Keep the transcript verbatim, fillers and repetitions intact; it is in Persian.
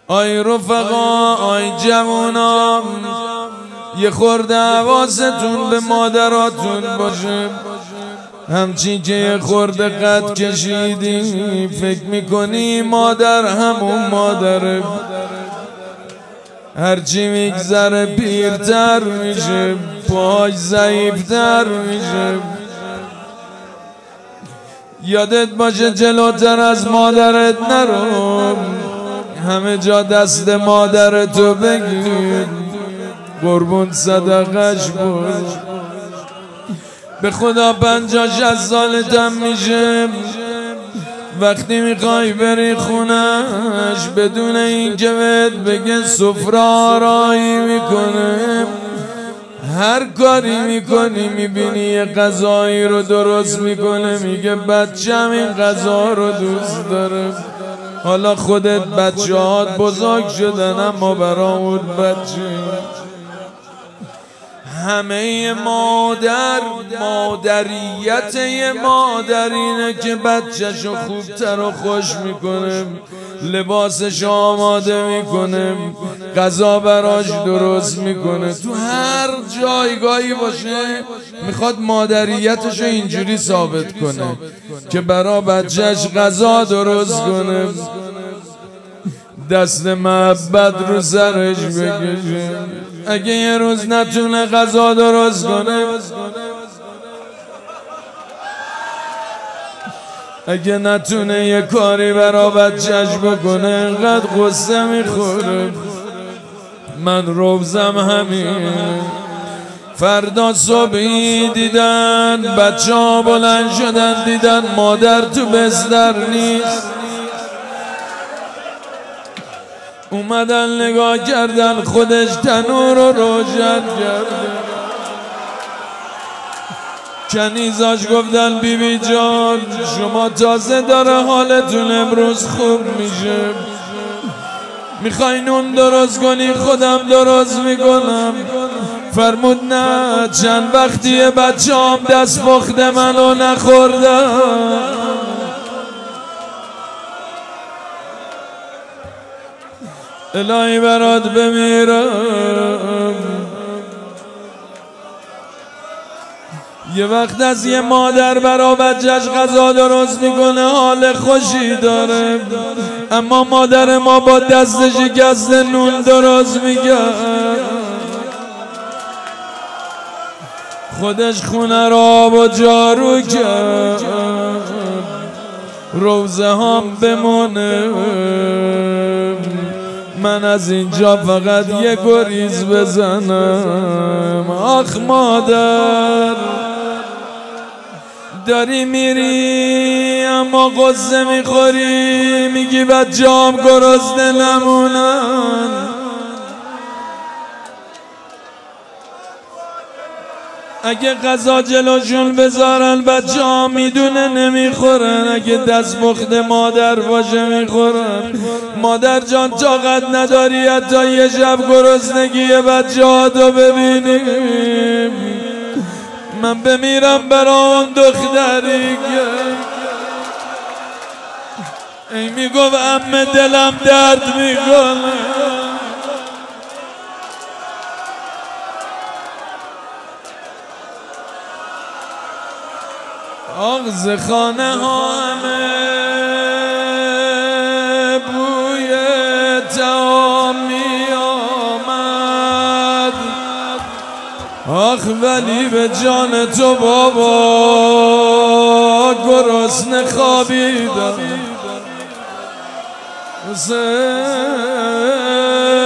آی رفقا آی جوونا، یه خورده حواستون به مادراتون باشه. همچین که یه خورده قد کشیدی فکر میکنی مادر همون مادره، هرچی میگذره پیرتر میشه، پاش ضعیفتر میشه. یادت باشه جلوتر از مادرت نرو، همه جا دست مادرتو بگیر، قربون صدقش بود. به خدا پنجاه شصت سالتم میشه، وقتی میخوای بری خونش بدون اینکه بهت بگه سفره آرایی میکنه، هر کاری میکنی میبینی یه غذایی رو درست میکنه، میگه بچه‌م این غذا رو دوست داره. حالا خودت بچه‌هات بزرگ شدن اما برا اون بچه. همه مادر مادریت یه مادر اینه که بچه‌شو خوبتر و خوش میکنه، لباسش آماده میکنه، غذا براش درست میکنه. تو هر جایگاهی باشه میخواد مادریتشو اینجوری ثابت کنه که برا بچهش غذا درست کنه، دست محبت رو سرش بکشه. اگه یه روز نتونه غذا درست کنه، اگه نتونه یه کاری برا بچهش بکنه، انقدر غصه میخوره. من روزم همین. فردا صبحی دیدن بچه ها بلند شدن، دیدن مادر تو بستر نیست، اومدن نگاه کردن خودش تنور رو روشن کرده. کنیزاش گفتن بی بی جان شما تازه داره حالتون امروز خوب میشه، میخوای نون درست کنی خودم درست میکنم. فرمود نه، چند وقتیه بچه هم دست پخت منو نخوردم. الهی برات بمیرم. یه وقت از یه مادر برا بچهش غذا درست میکنه حال خوشی داره، اما مادر ما با دست شکست نون درست میکرد، خودش خونه را آب و جارو کرد. روزه هم بمونه، من از اینجا فقط یه گریز بزنم. آخ مادر داری میری اما قصه میخوری، میگی بچه‌ام گرسنه نمونن. اگه غذا جلوشون بذارن بچه ها میدونه نمیخورن، اگه دست پخت مادر باشه میخورن. مادر جان طاقت نداری حتی یه شب گرسنگی بچه ها تو ببینیم؟ من بمیرم برا اون دختری که ای میگفت عمه دلم درد میکنه. آغز خانه ها همه بوی طعام می آمد. آخ ولی به جان تو بابا گرسنه خوابیدم. حسین